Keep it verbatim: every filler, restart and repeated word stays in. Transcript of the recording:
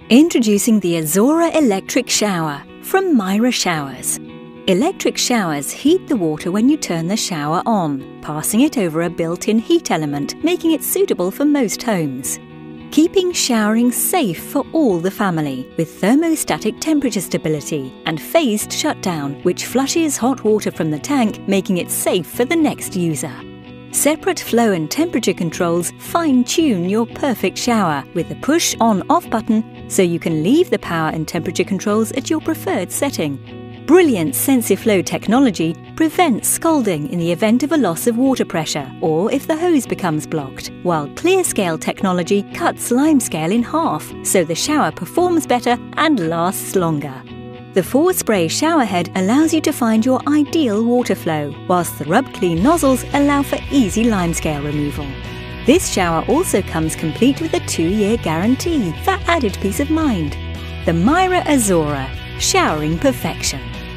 Introducing the Azora electric shower from Mira Showers. Electric showers heat the water when you turn the shower on, passing it over a built-in heat element, making it suitable for most homes. Keeping showering safe for all the family with thermostatic temperature stability and phased shutdown, which flushes hot water from the tank, making it safe for the next user. Separate flow and temperature controls fine-tune your perfect shower with a push on-off button so you can leave the power and temperature controls at your preferred setting. Brilliant SensiFlow technology prevents scalding in the event of a loss of water pressure or if the hose becomes blocked, while ClearScale technology cuts limescale in half so the shower performs better and lasts longer. The four-spray shower head allows you to find your ideal water flow, whilst the rub-clean nozzles allow for easy limescale removal. This shower also comes complete with a two-year guarantee for added peace of mind. The Mira Azora, showering perfection.